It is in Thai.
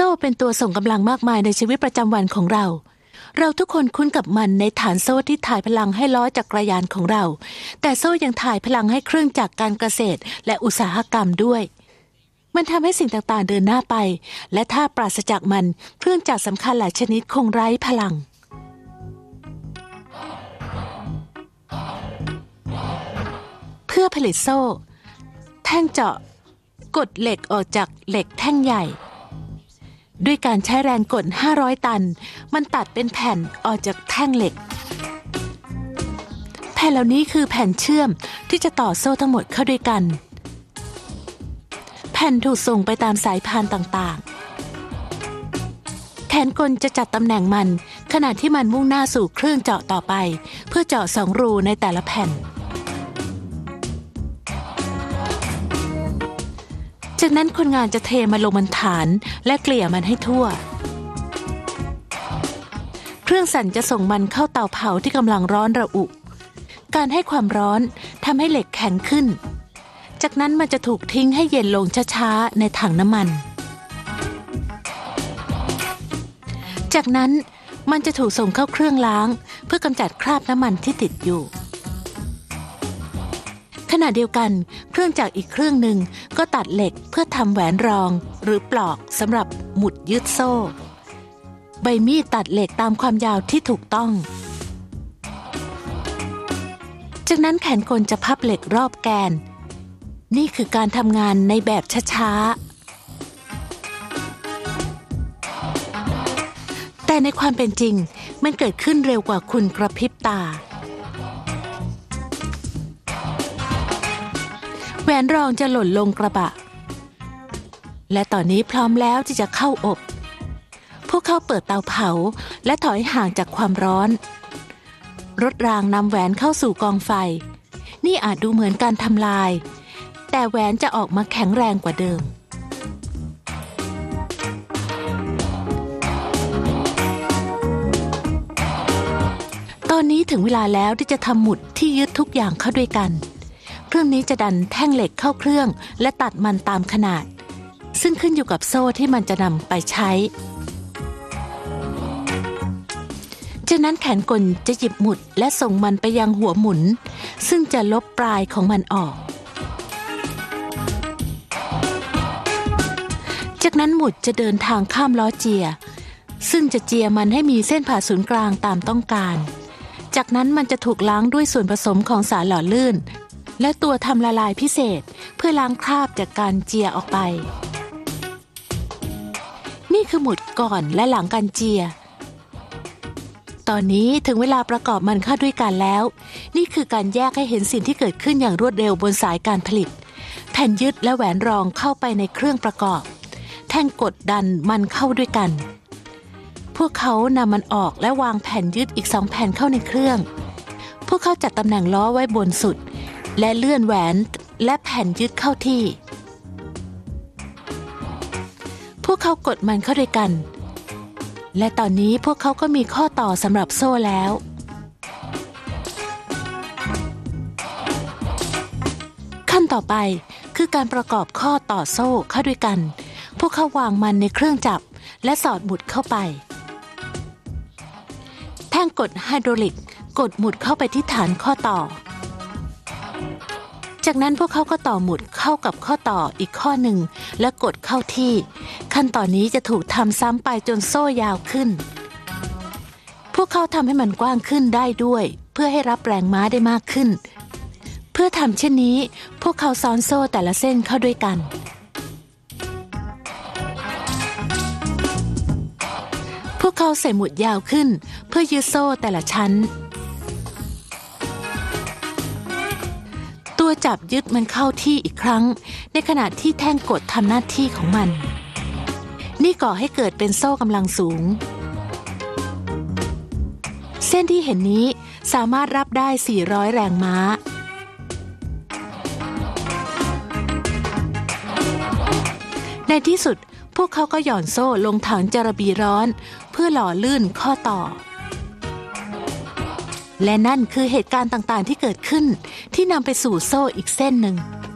ซ่เป็นตัวส่งกำลังมากมายในชีวิตประจำวันของเราทุกคนคุ้นกับมันในฐานโซ่ที่ถ่ายพลังให้ล้อจักรยานของเราแต่โซ่ยังถ่ายพลังให้เครื่องจักรการเกษตรและอุตสาหกรรมด้วยมันทำให้สิ่งต่างๆเดินหน้าไปและถ้าปราศจากมันเครื่องจักรสำคัญหลายชนิดคงไร้พลังเพื่อผลิตโซ่แท่งเจาะกดเหล็กออกจากเหล็กแท่งใหญ่ด้วยการใช้แรงกด500 ตันมันตัดเป็นแผ่นออกจากแท่งเหล็กแผ่นเหล่านี้คือแผ่นเชื่อมที่จะต่อโซ่ทั้งหมดเข้าด้วยกันแผ่นถูกส่งไปตามสายพานต่างๆแขนกลจะจัดตำแหน่งมันขณะที่มันมุ่งหน้าสู่เครื่องเจาะต่อไปเพื่อเจาะ2 รูในแต่ละแผ่นจากนั้นคนงานจะเทมันลงบนฐานและเกลี่ยมันให้ทั่วเครื่องสั่นจะส่งมันเข้าเตาเผาที่กำลังร้อนระอุการให้ความร้อนทำให้เหล็กแข็งขึ้นจากนั้นมันจะถูกทิ้งให้เย็นลงช้าๆในถังน้ำมันจากนั้นมันจะถูกส่งเข้าเครื่องล้างเพื่อกำจัดคราบน้ำมันที่ติดอยู่ขณะเดียวกันเครื่องจักรอีกเครื่องหนึ่งก็ตัดเหล็กเพื่อทำแหวนรองหรือปลอกสำหรับหมุดยึดโซ่ใบมีดตัดเหล็กตามความยาวที่ถูกต้องจากนั้นแขนกลจะพับเหล็กรอบแกนนี่คือการทำงานในแบบช้าๆแต่ในความเป็นจริงมันเกิดขึ้นเร็วกว่าคุณกระพริบตาแหวนรองจะหล่นลงกระบะและตอนนี้พร้อมแล้วที่จะเข้าอบพวกเขาเปิดเตาเผาและถอยห่างจากความร้อนรถรางนำแหวนเข้าสู่กองไฟนี่อาจดูเหมือนการทำลายแต่แหวนจะออกมาแข็งแรงกว่าเดิมตอนนี้ถึงเวลาแล้วที่จะทำหมุดที่ยึดทุกอย่างเข้าด้วยกันเครื่องนี้จะดันแท่งเหล็กเข้าเครื่องและตัดมันตามขนาดซึ่งขึ้นอยู่กับโซ่ที่มันจะนำไปใช้จากนั้นแขนกลจะหยิบหมุดและส่งมันไปยังหัวหมุนซึ่งจะลบปลายของมันออกจากนั้นหมุดจะเดินทางข้ามล้อเจียซึ่งจะเจียมันให้มีเส้นผ่าศูนย์กลางตามต้องการจากนั้นมันจะถูกล้างด้วยส่วนผสมของสารหล่อลื่นและตัวทำละลายพิเศษเพื่อล้างคราบจากการเจียออกไปนี่คือหมุดก่อนและหลังการเจียตอนนี้ถึงเวลาประกอบมันเข้าด้วยกันแล้วนี่คือการแยกให้เห็นสิ่งที่เกิดขึ้นอย่างรวดเร็วบนสายการผลิตแผ่นยึดและแหวนรองเข้าไปในเครื่องประกอบแท่งกดดันมันเข้าด้วยกันพวกเขานำมันออกและวางแผ่นยึดอีก2 แผ่นเข้าในเครื่องพวกเขาจัดตำแหน่งล้อไว้บนสุดและเลื่อนแหวนและแผ่นยึดเข้าที่พวกเขากดมันเข้าด้วยกันและตอนนี้พวกเขาก็มีข้อต่อสำหรับโซ่แล้วขั้นต่อไปคือการประกอบข้อต่อโซ่เข้าด้วยกันพวกเขาวางมันในเครื่องจับและสอดหมุดเข้าไปแท่งกดไฮดรอลิกกดหมุดเข้าไปที่ฐานข้อต่อจากนั้นพวกเขาก็ต่อหมุดเข้ากับข้อต่ออีกข้อหนึ่งและกดเข้าที่ขั้นตอนนี้จะถูกทำซ้ำไปจนโซ่ยาวขึ้นพวกเขาทำให้มันกว้างขึ้นได้ด้วยเพื่อให้รับแรงม้าได้มากขึ้นเพื่อทำเช่นนี้พวกเขาซ้อนโซ่แต่ละเส้นเข้าด้วยกันพวกเขาใส่หมุดยาวขึ้นเพื่อยึดโซ่แต่ละชั้นตัวจับยึดมันเข้าที่อีกครั้งในขณะที่แท่งกดทำหน้าที่ของมันนี่ก่อให้เกิดเป็นโซ่กำลังสูงเส้นที่เห็นนี้สามารถรับได้400 แรงม้าในที่สุดพวกเขาก็หย่อนโซ่ลงถังจารบีร้อนเพื่อหล่อลื่นข้อต่อและนั่นคือเหตุการณ์ต่างๆที่เกิดขึ้นที่นำไปสู่โซ่อีกเส้นหนึ่ง